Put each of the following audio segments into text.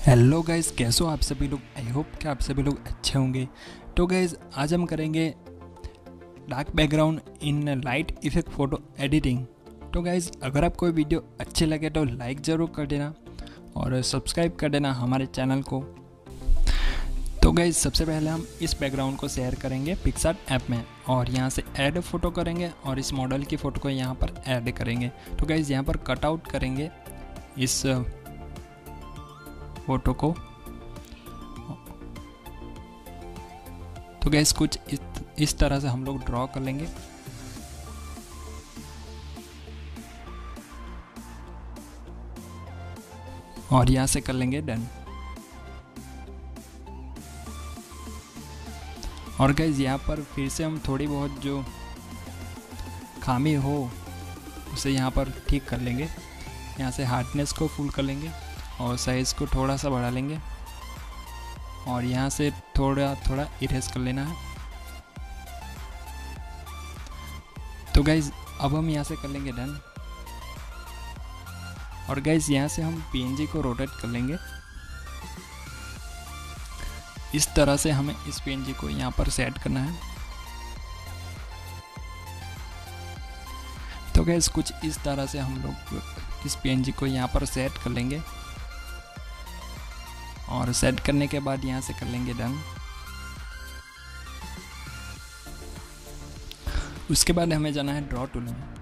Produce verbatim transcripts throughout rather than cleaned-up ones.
Hello guys, कैसे हो आप सभी लोग। आई होप कि आप सभी लोग अच्छे होंगे। तो गाइस, आज हम करेंगे dark background in light effect photo editing. तो गाइस, अगर आपको ये वीडियो अच्छे लगे तो लाइक ज़रूर कर देना और सब्सक्राइब कर देना हमारे चैनल को। तो गाइस, सबसे पहले हम इस बैकग्राउंड को शेयर करेंगे पिक्सआर्ट ऐप में और यहाँ से ऐड फ़ोटो करेंगे और इस मॉडल की फ़ोटो को यहाँ पर ऐड करेंगे। तो गाइस, यहाँ पर कटआउट करेंगे इस फोटो को। तो गैस, कुछ इस, इस तरह से हम लोग ड्रॉ कर लेंगे। और यहाँ से कर लेंगे डन। और गैस, यहाँ पर फिर से हम थोड़ी बहुत जो खामी हो उसे यहाँ पर ठीक कर लेंगे। यहाँ से हार्डनेस को फुल कर लेंगे और साइज़ को थोड़ा सा बढ़ा लेंगे और यहाँ से थोड़ा थोड़ा इरेज कर लेना है। तो गाइज, अब हम यहाँ से कर लेंगे डन। और गाइज, यहाँ से हम पीएनजी को रोटेट कर लेंगे। इस तरह से हमें इस पीएनजी को यहाँ पर सेट करना है। तो गाइज, कुछ इस तरह से हम लोग इस पीएनजी को यहाँ पर सेट कर लेंगे और सेट करने के बाद यहाँ से कर लेंगे डन। उसके बाद हमें जाना है ड्रॉ टूल में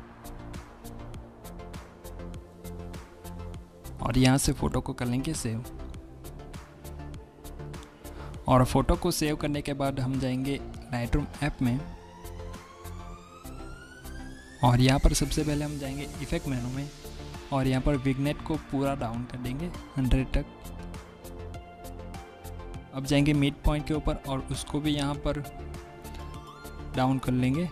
और यहाँ से फ़ोटो को कर लेंगे सेव। और फोटो को सेव करने के बाद हम जाएंगे लाइटरूम ऐप में और यहाँ पर सबसे पहले हम जाएंगे इफेक्ट मेनू में और यहाँ पर विग्नेट को पूरा डाउन कर देंगे हंड्रेड तक। अब जाएंगे मिड पॉइंट के ऊपर और उसको भी यहाँ पर डाउन कर लेंगे।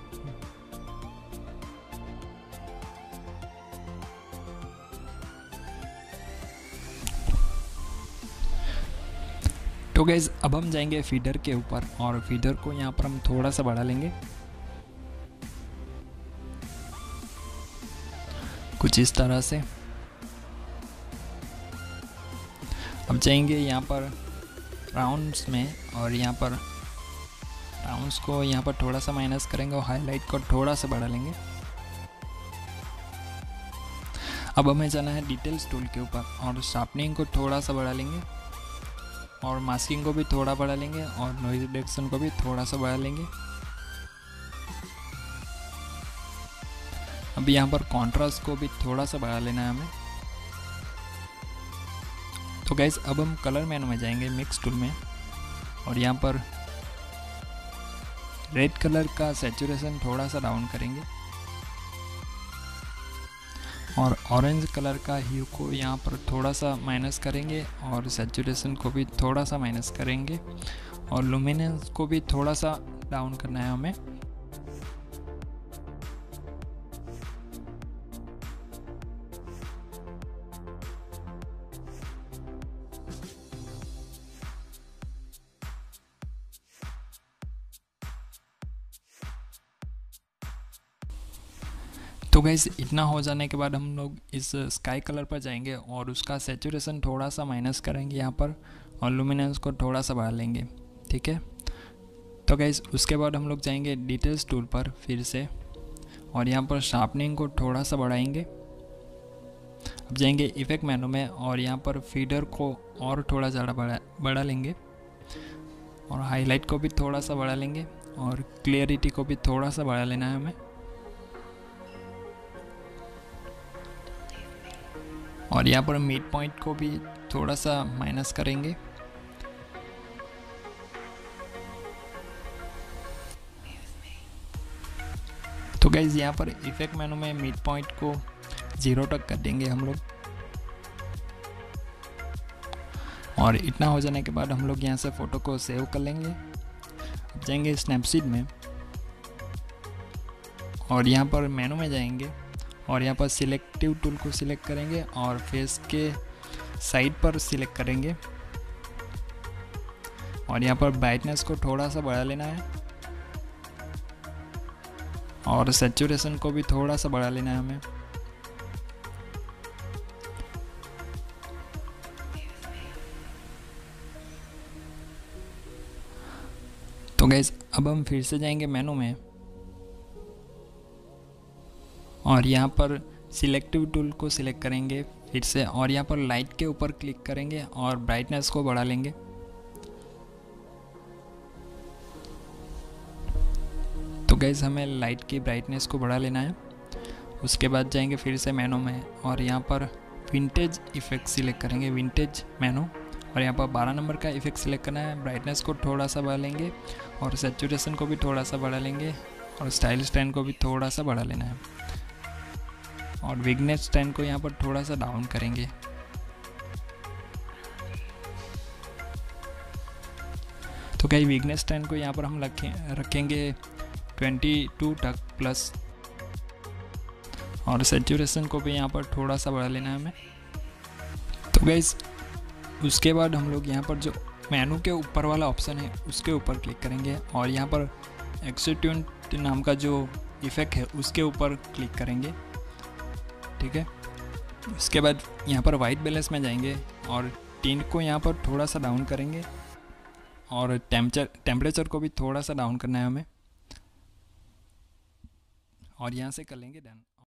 तो गाइस, अब हम जाएंगे फीडर के ऊपर और फीडर को यहाँ पर हम थोड़ा सा बढ़ा लेंगे, कुछ इस तरह से। अब जाएंगे यहाँ पर राउंड्स में और यहाँ पर राउंड्स को यहाँ पर थोड़ा सा माइनस करेंगे और हाईलाइट को थोड़ा सा बढ़ा लेंगे। अब हमें जाना है डिटेल्स टूल के ऊपर और शार्पनिंग को थोड़ा सा बढ़ा लेंगे और मास्किंग को भी थोड़ा बढ़ा लेंगे और नॉइज रिडक्शन को भी थोड़ा सा बढ़ा लेंगे। अब यहाँ पर कॉन्ट्रास्ट को भी थोड़ा सा बढ़ा लेना है हमें। तो गाइस, अब हम कलर मेनू में जाएंगे मिक्स टूल में और यहाँ पर रेड कलर का सैचुरेशन थोड़ा सा डाउन करेंगे और ऑरेंज कलर का ह्यू को यहाँ पर थोड़ा सा माइनस करेंगे और सैचुरेशन को भी थोड़ा सा माइनस करेंगे और लुमिनेंस को भी थोड़ा सा डाउन करना है हमें। तो गाइस, इतना हो जाने के बाद हम लोग इस स्काई कलर पर जाएंगे और उसका सैचुरेशन थोड़ा सा माइनस करेंगे यहाँ पर और लुमिनेंस को थोड़ा सा बढ़ा लेंगे, ठीक है। तो गाइस, उसके बाद हम लोग जाएंगे डिटेल्स टूल पर फिर से और यहाँ पर शार्पनिंग को थोड़ा सा बढ़ाएंगे। अब जाएंगे इफेक्ट मेनू में और यहाँ पर फीडर को और थोड़ा ज़्यादा बढ़ा बढ़ा लेंगे और हाईलाइट को भी थोड़ा सा बढ़ा लेंगे और क्लियरिटी को भी थोड़ा सा बढ़ा लेना है हमें। और यहाँ पर मिड पॉइंट को भी थोड़ा सा माइनस करेंगे। तो गाइज, यहाँ पर इफेक्ट मेनू में मिड पॉइंट को ज़ीरो तक कर देंगे हम लोग। और इतना हो जाने के बाद हम लोग यहाँ से फ़ोटो को सेव कर लेंगे। अब जाएंगे स्नैपसीड में और यहाँ पर मेनू में जाएंगे और यहाँ पर सिलेक्टिव टूल को सिलेक्ट करेंगे और फेस के साइड पर सिलेक्ट करेंगे और यहाँ पर ब्राइटनेस को थोड़ा सा बढ़ा लेना है और सैचुरेशन को भी थोड़ा सा बढ़ा लेना है हमें। तो गाइस अब हम फिर से जाएंगे मेनू में और यहाँ पर सिलेक्टिव टूल को सिलेक्ट करेंगे फिर से और यहाँ पर लाइट के ऊपर क्लिक करेंगे और ब्राइटनेस को बढ़ा लेंगे। तो गाइस हमें लाइट की ब्राइटनेस को बढ़ा लेना है। उसके बाद जाएंगे फिर से मेनू में और यहाँ पर विंटेज इफेक्ट सिलेक्ट करेंगे, विंटेज मेनू, और यहाँ पर बारह नंबर का इफेक्ट सिलेक्ट करना है। ब्राइटनेस को थोड़ा सा बढ़ा लेंगे और सैचुरेशन को भी थोड़ा सा बढ़ा लेंगे और स्टाइल स्टैंड को भी थोड़ा सा बढ़ा लेना है और विगनेस स्टैंड को यहाँ पर थोड़ा सा डाउन करेंगे। तो क्या विगनेस स्टैंड को यहाँ पर हम रखें रखेंगे बाईस तक प्लस और सैचुरेशन को भी यहाँ पर थोड़ा सा बढ़ा लेना है हमें। तो गाइस उसके बाद हम लोग यहाँ पर जो मेनू के ऊपर वाला ऑप्शन है उसके ऊपर क्लिक करेंगे और यहाँ पर एक्सट्यूट नाम का जो इफ़ेक्ट है उसके ऊपर क्लिक करेंगे, ठीक है। उसके बाद यहाँ पर वाइट बैलेंस में जाएंगे और टिंट को यहाँ पर थोड़ा सा डाउन करेंगे और टेम्परेचर टेम्परेचर को भी थोड़ा सा डाउन करना है हमें और यहाँ से कर लेंगे डन।